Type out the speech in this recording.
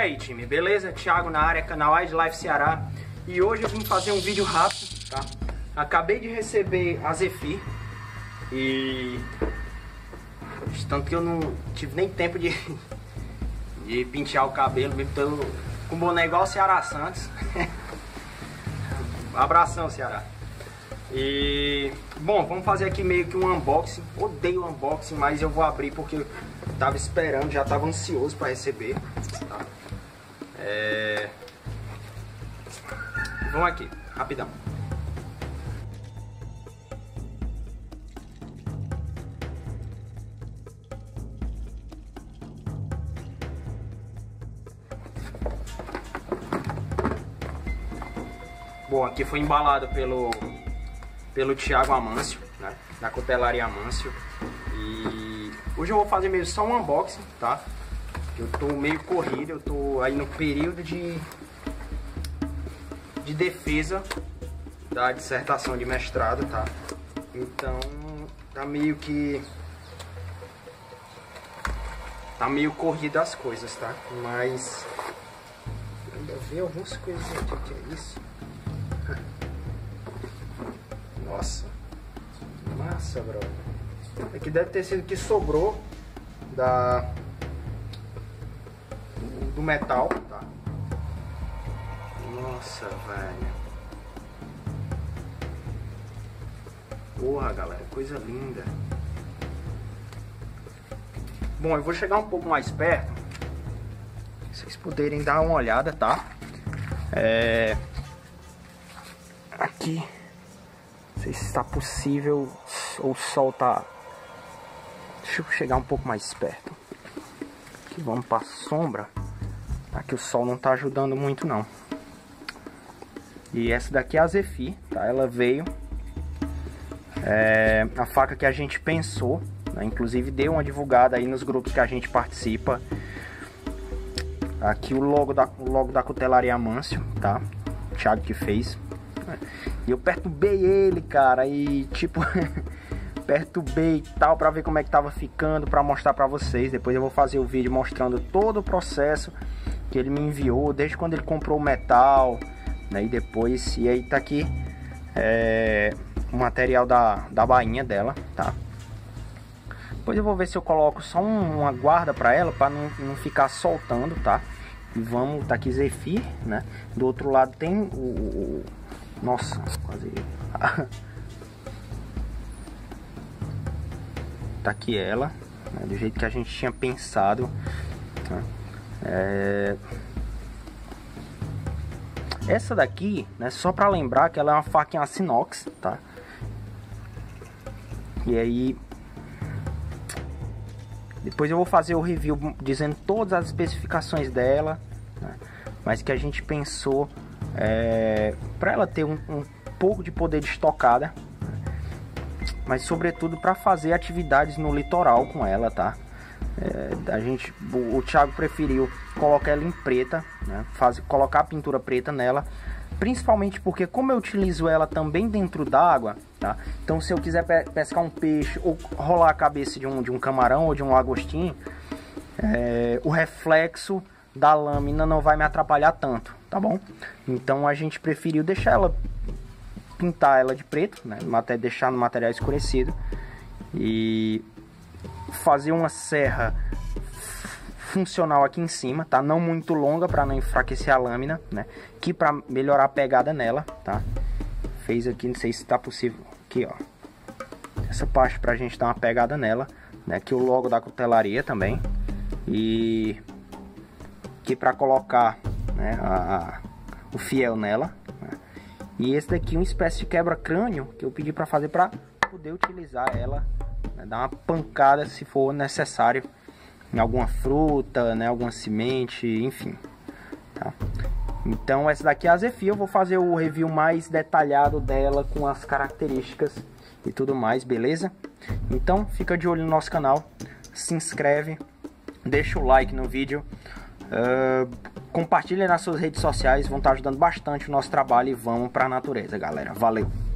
E aí, time, beleza? Thiago na área, canal iDelife Ceará. E hoje eu vim fazer um vídeo rápido, tá? Acabei de receber a Zephyr e... tanto que eu não tive nem tempo de pentear o cabelo, mesmo tô com o boné igual o Ceará Santos. Abração, Ceará. E... bom, vamos fazer aqui meio que um unboxing. Odeio unboxing, mas eu vou abrir porque eu tava esperando, já tava ansioso para receber, tá? Vamos aqui, rapidão. Bom, aqui foi embalado pelo Thiago Amâncio, né, da Cutelaria Amâncio. E hoje eu vou fazer meio só um unboxing, tá? Eu tô meio corrido, eu tô aí no período de defesa da dissertação de mestrado, tá? Então tá meio corrido as coisas, tá? Mas ainda vi algumas coisas aqui, que é isso? Nossa, massa, brother. Aqui deve ter sido que sobrou do metal, tá? Nossa, velho. Porra, galera, coisa linda. Bom, eu vou chegar um pouco mais perto pra vocês poderem dar uma olhada, tá? Aqui, não sei se está possível ou o sol tá... Deixa eu chegar um pouco mais perto. Aqui vamos para sombra. Aqui o sol não tá ajudando muito não. E essa daqui é a Zephyr, tá? Ela veio, a faca que a gente pensou, né? Inclusive deu uma divulgada aí nos grupos que a gente participa. Aqui o logo da Cutelaria Amâncio, tá? O Thiago que fez. E eu perturbei ele, cara, e tipo... perturbei e tal, pra ver como é que tava ficando, pra mostrar pra vocês. Depois eu vou fazer o vídeo mostrando todo o processo que ele me enviou, desde quando ele comprou o metal, né, e depois, e aí tá aqui o material da bainha dela, tá? Depois eu vou ver se eu coloco só uma guarda pra ela, pra não ficar soltando, tá? E vamos, tá aqui Zephyr, né? Do outro lado tem o nossa, quase... tá aqui ela, né, do jeito que a gente tinha pensado, né? Essa daqui, né, só para lembrar que ela é uma faca em aço inox, tá? E aí depois eu vou fazer o review dizendo todas as especificações dela, né? Mas que a gente pensou para ela ter um pouco de poder de estocada, mas sobretudo para fazer atividades no litoral com ela, tá? O Thiago preferiu colocar ela em preta, né? Colocar a pintura preta nela, principalmente porque como eu utilizo ela também dentro d'água, tá? Então se eu quiser pescar um peixe ou rolar a cabeça de um camarão ou de um lagostim, o reflexo da lâmina não vai me atrapalhar tanto, tá bom? Então a gente preferiu deixar ela, pintar ela de preto, né? Deixar no material escurecido e fazer uma serra funcional aqui em cima, tá? Não muito longa para não enfraquecer a lâmina, né? Aqui para melhorar a pegada nela, tá? Fez aqui, não sei se tá possível, aqui ó, essa parte pra gente dar uma pegada nela, né? Aqui o logo da cutelaria também, e aqui para colocar, né, o fiel nela, né? E esse daqui uma espécie de quebra-crânio que eu pedi para fazer para poder utilizar ela, né, dar uma pancada se for necessário em alguma fruta, né, alguma semente, enfim, tá? Então essa daqui é a Zephyr, eu vou fazer o review mais detalhado dela com as características e tudo mais, beleza? Então fica de olho no nosso canal, se inscreve, deixa o like no vídeo, compartilha nas suas redes sociais, vão estar ajudando bastante o nosso trabalho e vamos para a natureza, galera. Valeu!